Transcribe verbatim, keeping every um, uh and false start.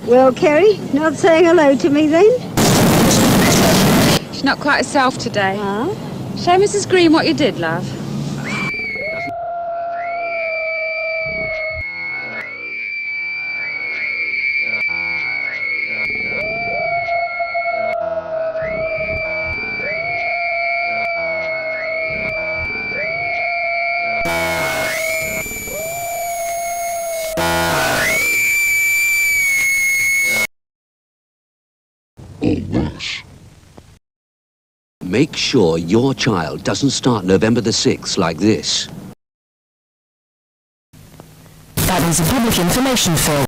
Well, Kerry, not saying hello to me then? She's not quite herself today. Huh? Show Missus Green what you did, love. Make sure your child doesn't start November the sixth like this. That is a public information film.